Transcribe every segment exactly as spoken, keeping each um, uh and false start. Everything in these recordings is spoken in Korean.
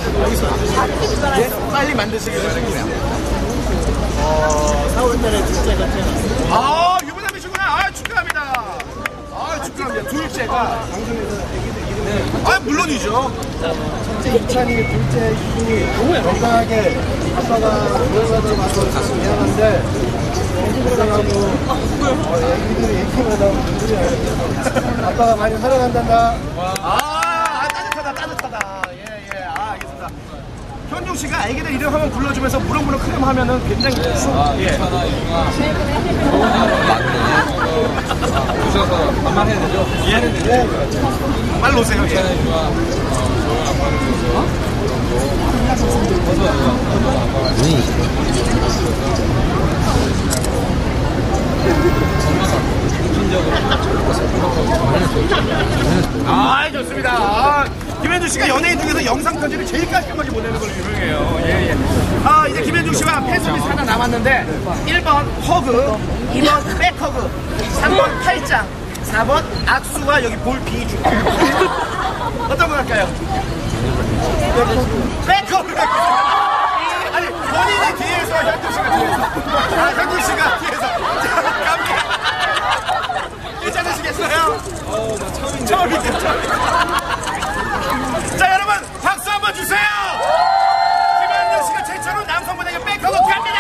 예? 빨리 만드시길 바랍니다. 어, 사월달에 둘째가 태어났어요. 아, 유부남이시구나. 아, 축하합니다. 아, 축하합니다. 둘째가. 방송에서 애기들 이름을. 아, 물론이죠. 첫째 이찬이, 둘째 이순이 건강하게 아빠가 모여가지고 와서 미안한데 건강하고 어, 애기들이 얘기만 하면 눈물이 아빠가 많이 사랑한단다. 아, 따뜻하다, 따뜻하다. 예, 예. 아, 알겠습니다. 현중 씨가 애기들 이름 한번 불러주면서 무럭무럭 크림 하면은 굉장히. 아, 예. 이찬아, 이중아. 오셔서 반말해야 되죠? 이해해야 되죠? 빨리 오세요. 이찬아, 예. 이중아. 좋은 아빠를 줘서. 어서 아, 좋습니다. 아, 김현중 씨가 연예인 중에서 영상 편지를 제일 깔끔하게 보내는 걸로 유명해요. 예, 예. 아, 이제 김현중 씨와 팬서비스 하나 남았는데, 일 번 허그, 이 번 백허그, 삼 번 팔짱, 사 번 악수와 여기 볼 비주. 어떤 거 할까요? 백허그. 아니, 본인이 뒤에서, 현중 씨가 뒤에서. 아, 현중 씨가 뒤에서. 자, 갑니다. 괜찮으시겠어요? 어, 나 처음인데. 처음이죠, 처음. 자, 여러분, 박수 한번 주세요! 김현중 씨가 최초로 남성분에게 백허그 갑니다!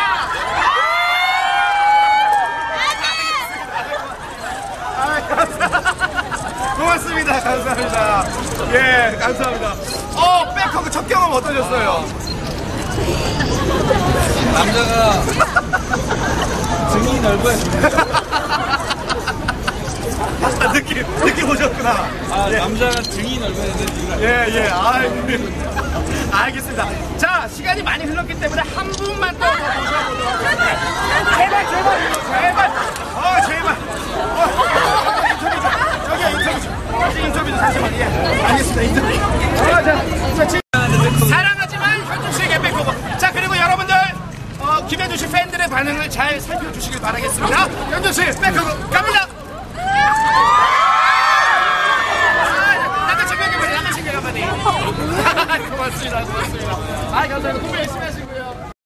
아, 감사합니다. 고맙습니다. 감사합니다. 예, 감사합니다. 어, 백허그 첫 경험 어떠셨어요? 남자가 등이 넓어야 좋네. 아, 느낌, 느낌 오셨구나. 아, 예. 남자가 등이 넓어야 되는 이유가 예, 예, 아, 알겠습니다. 자, 시간이 많이 흘렀기 때문에 한 분만 더 모셔보도록 하겠습니다. 제발, 제발, 제발, 어, 제발. 어, 인터뷰 좀, 저기요, 인터뷰 좀. 다시 인터뷰 좀 잠시만, 예. 알겠습니다, 인터뷰. 어, 자, 자, 지금 사랑하지만 현중 씨에게 백허그. 자, 그리고 여러분들, 어, 김현중 씨 팬들의 반응을 잘 살펴주시길 바라겠습니다. 현중 씨, 백허그 갑니다. 고맙습니다. 고맙습니다. 아, 감사합니다. 공부 열심히 하시고요.